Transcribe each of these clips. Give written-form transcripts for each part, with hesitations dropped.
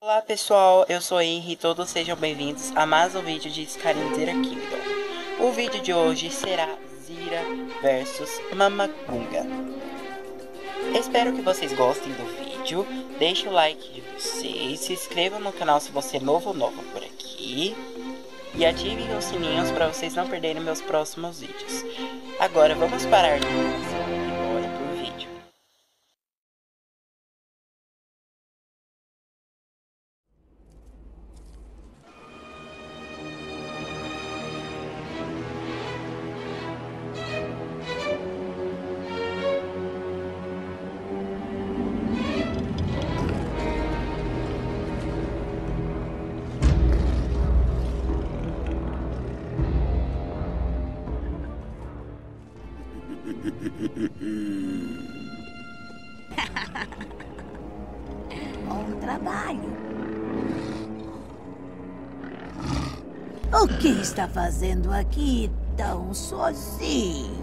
Olá pessoal, eu sou Henry e todos sejam bem-vindos a mais um vídeo de Skyrim Zira Kingdom. O vídeo de hoje será Zira vs Mamagunga. Espero que vocês gostem do vídeo, deixe o like de vocês, se inscrevam no canal se você é novo ou nova por aqui e ativem os sininhos para vocês não perderem meus próximos vídeos. Agora vamos parar de enrolação e bora pro vídeo. Bom trabalho. O que está fazendo aqui tão sozinho?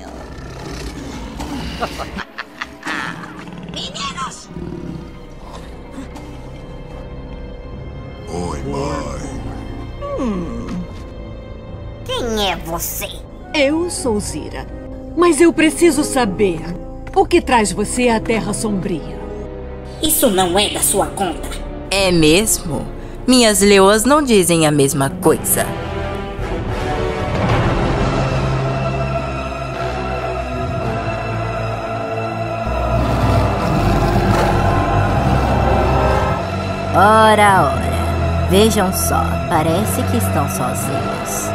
Meninos! Oi, mãe. Quem é você? Eu sou Zira, mas eu preciso saber o que traz você à Terra Sombria. Isso não é da sua conta. É mesmo? Minhas leoas não dizem a mesma coisa. Ora. Vejam só, parece que estão sozinhos.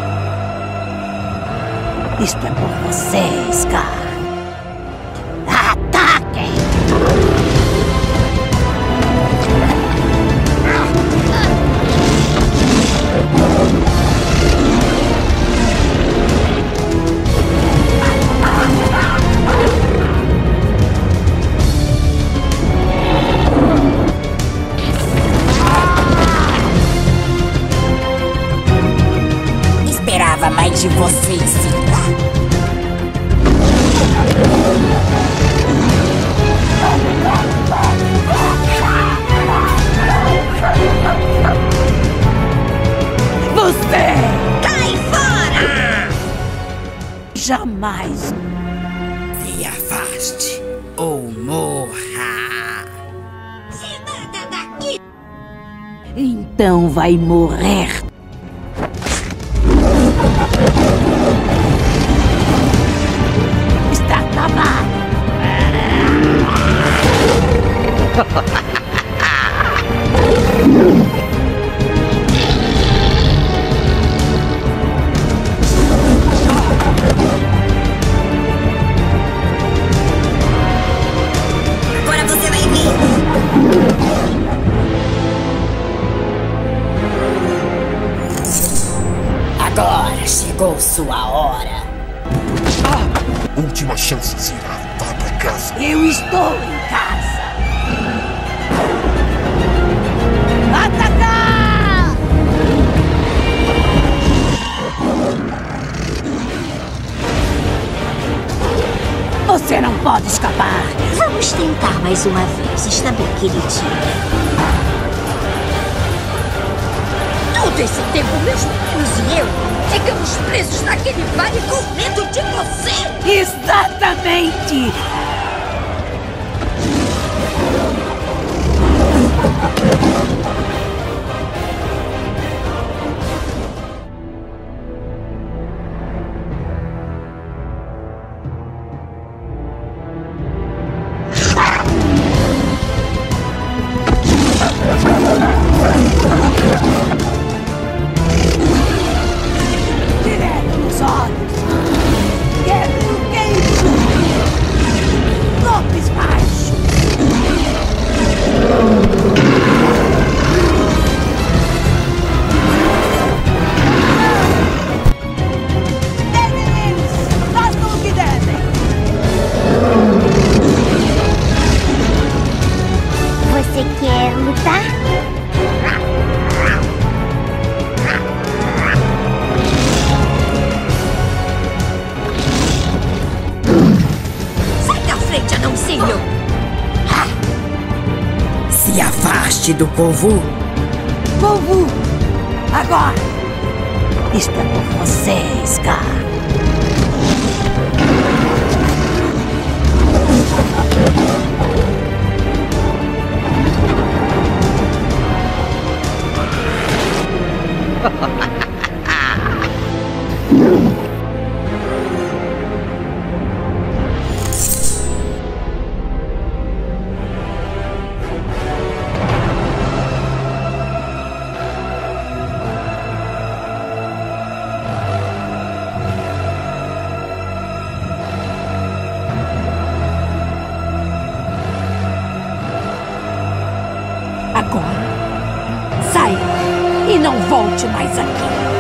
Isto é por você, Scar. Ataquem! Esperava mais de vocês, Zira. Você! Cai fora! Jamais se afaste ou morra. Se nada daqui! Então vai morrer. Está acabado. Agora você vai vir. Agora chegou sua hora. Última chance, Zira. Vá pra casa. Eu estou em casa. Atacar! Você não pode escapar. Vamos tentar mais uma vez. Está bem, queridinha. Todo esse tempo, meus meninos e eu ficamos presos naquele vale com medo de você! Exatamente! Direto nos olhos! Quebre o queixo! Golpes baixos! Eles! Façam o que devem! Você quer lutar? Sai da frente, anãozinho! Se afaste do povo povo! Agora! Isto é por você, Scar! Agora, saia e não volte mais aqui.